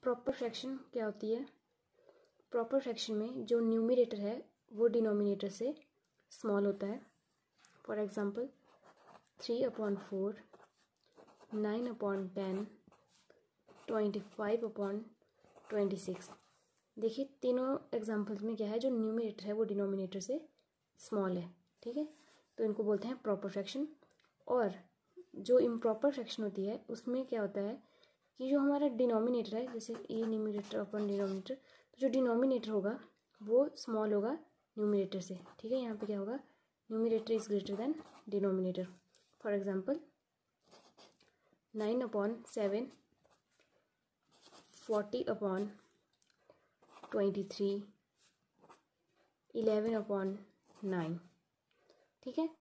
Proper fraction क्या होती है? प्रॉपर फ्रैक्शन में जो न्यूमरेटर है वो डिनोमिनेटर से स्मॉल होता है। For example 3/4, 9/10, 25/26। देखिए तीनों एग्जांपल्स में क्या है, जो न्यूमरेटर है वो डिनोमिनेटर से स्मॉल है। ठीक है, तो इनको बोलते हैं प्रॉपर फ्रैक्शन। और जो इम्प्रॉपर फ्रैक्शन होती है उसमें क्या होता है कि जो हमारा डिनोमिनेटर है, जैसे ए न्यूमरेटर अपॉन डिनोमिनेटर, तो जो डिनोमिनेटर होगा वो स्मॉल होगा न्यूमरेटर से। ठीक है, यहाँ पे क्या होगा, numerator is greater than denominator. For example 9/7, 40/23, 11/9। ठीक है,